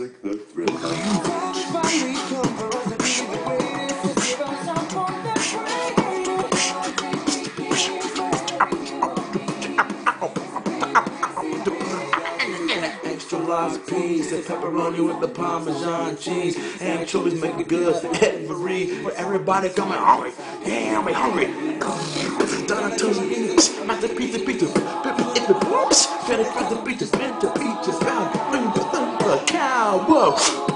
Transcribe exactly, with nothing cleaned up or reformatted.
music that thrills. Extra large piece of pepperoni with the Parmesan cheese. Anchovies make it good for every, where everybody coming hungry. Yeah, I'm hungry. Donna Tony's, Master Pizza Pizza, Pepper in the whoops. Better find the pizza, Penta Pizza, found the cow. Whoa.